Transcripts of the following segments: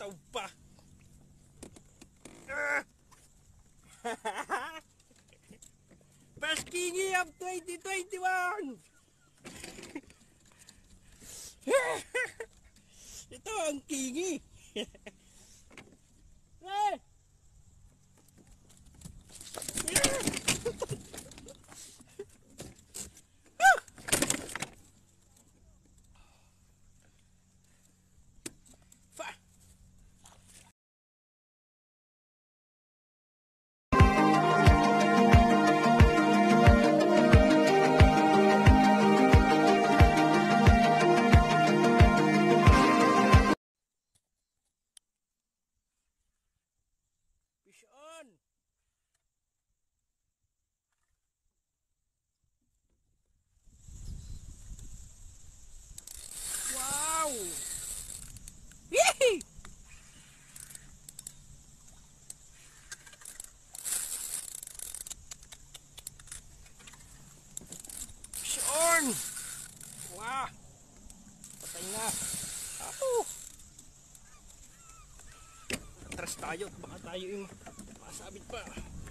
Tataw pa. Best Kingi of 2021. Ito ang Kingi. Fish on. Wow. Yee! Fish on. Wow. Patay na. Atras tayo at baka tayo yung masabit pa.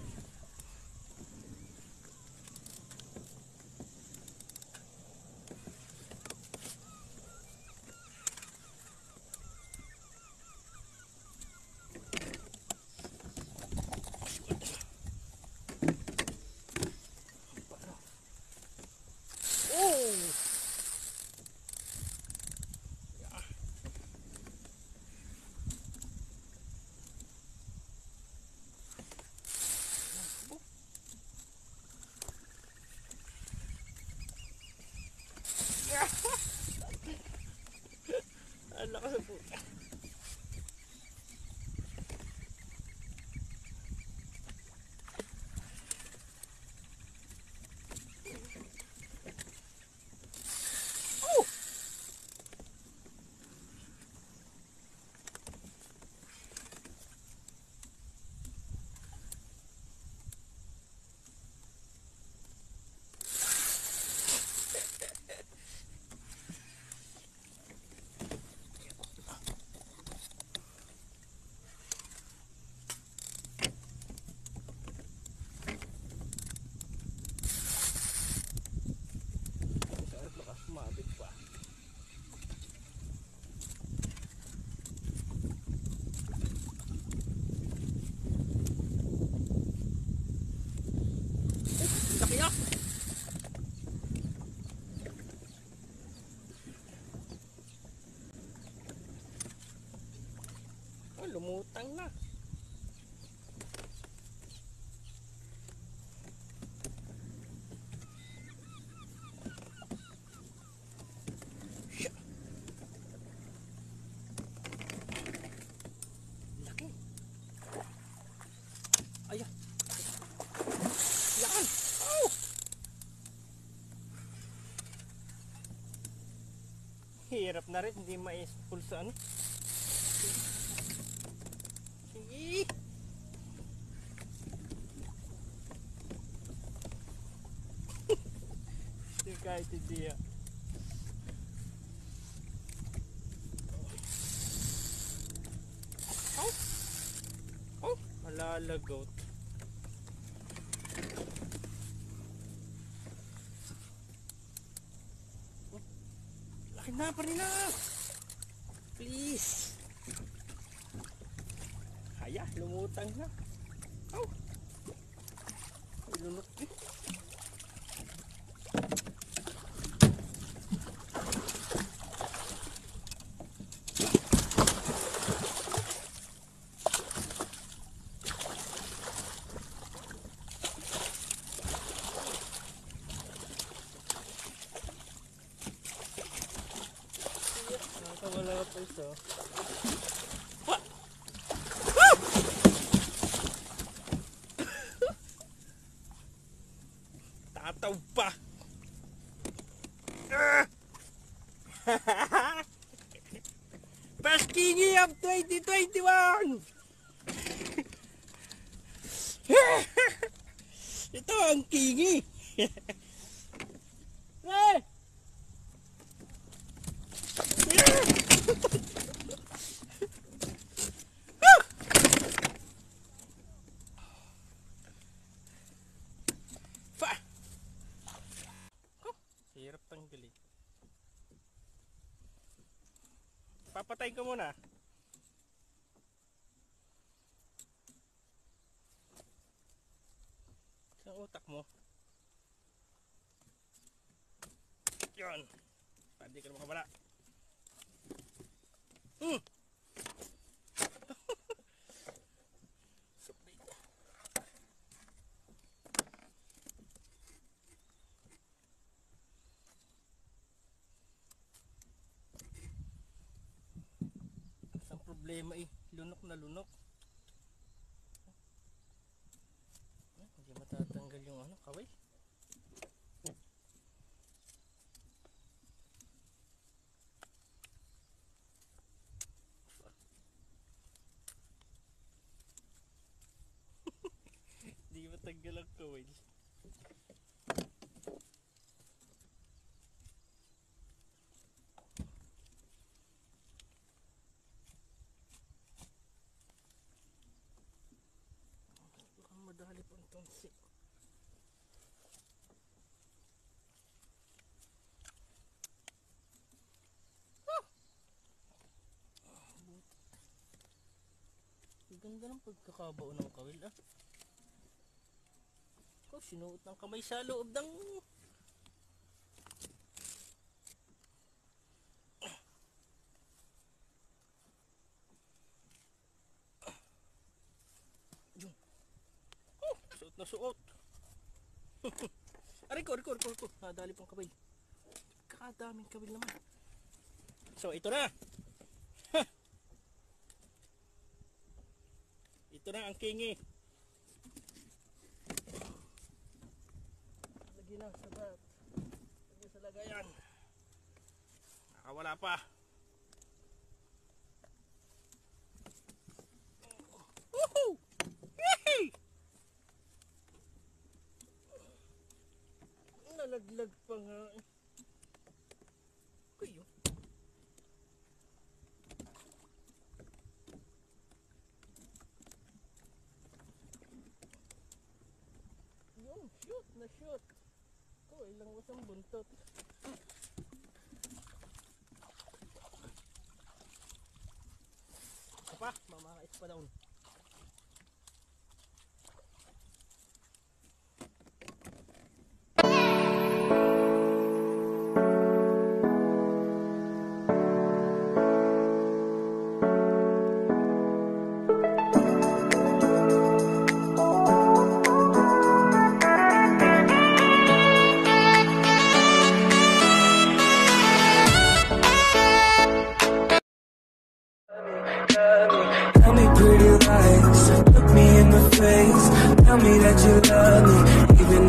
Ang lakas ng puta. Mabit pa. Laki ah! Oh, lumutang na. Ayan. Yan. Oh! Hirap na rin. Hindi ma-spool sa ano. Sige. Hindi kahit hindi ah. Oh! Oh! Malalagot. Laki na pa rin na. Please. Haya, lumutang na. Oh. Lunok eh. Wala ka pa isa. Tataw pa. Best Kingi of 2021. Ito ang Kingi. Papatayin ka muna. Sa utak mo. Yun. Hindi ka na makabala. Ang problema lunok na lunok. Hindi matatanggal yung kaway. Hindi matanggal ang kaway. Madali pang tonsi. Ganda ng pagkakabao ng kawil sinuot ng kamay sa loob ng suot na suot. Aray ko. Nadali pang kawil. Kadaming kawil naman. So ito na. Ito na ang kingi. Lagi na sa bat. Lagi sa lagayan. Nakawala pa. Woohoo! Yehey! Nalaglag pa nga. Kayo. Shoot na shoot. Ilang wasang buntot. Pa, mamakais pa daw. Tell me pretty lies, look me in the face. Tell me that you love me, even